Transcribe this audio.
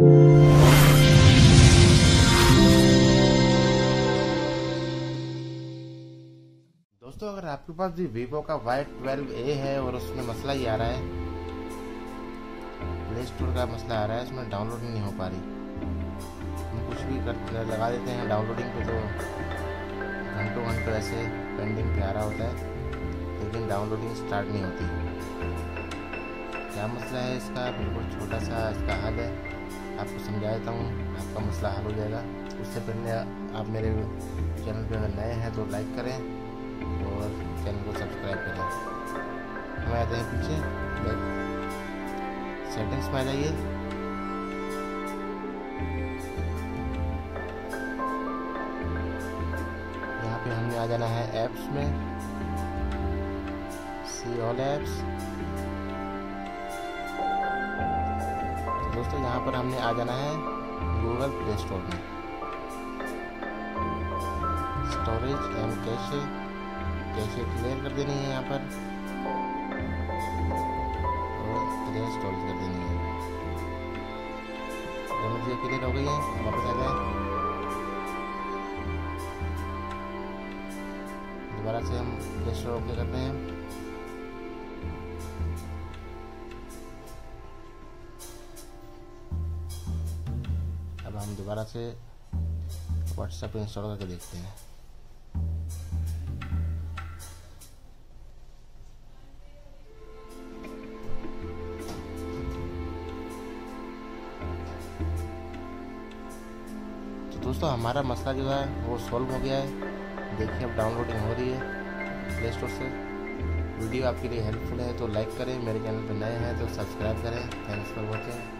दोस्तों, अगर आपके पास भी वीवो का Y12A है और उसमें मसला ये आ रहा है, प्ले स्टोर का मसला आ रहा है, उसमें डाउनलोडिंग नहीं हो पा रही। हम कुछ भी लगा देते हैं डाउनलोडिंग पे तो घंटों ऐसे पेंडिंग पे आ रहा होता है, लेकिन डाउनलोडिंग स्टार्ट नहीं होती। क्या मसला है इसका? बिल्कुल छोटा सा इसका हल है, आपको समझा देता हूँ, आपका मसला हल हो जाएगा। उससे पहले आप मेरे चैनल पे अगर नए हैं तो लाइक करें और चैनल को सब्सक्राइब करें। हम आते हैं पीछे, सेटिंग्स में आ जाइए। यहाँ पे हमने आ जाना है ऐप्स में, सी ऑल ऐप्स। दोस्तों, यहाँ पर हमने आ जाना है गूगल प्ले स्टोर में। स्टोरेज एंड कैशे क्लियर कर देनी है यहाँ पर और क्लियर स्टोरेज कर देनी है। दोनों चीज़ें क्लियर हो गई हैं। वापस आ जाए, दोबारा से हम प्ले स्टोर ओके करते हैं। अब हम दोबारा से व्हाट्सएप इंस्टॉल करके देखते हैं। तो दोस्तों, हमारा मसला जो है वो सॉल्व हो गया है। देखिए, अब डाउनलोडिंग हो रही है प्ले स्टोर से। वीडियो आपके लिए हेल्पफुल है तो लाइक करें, मेरे चैनल पर नए हैं तो सब्सक्राइब करें। Thanks for watching.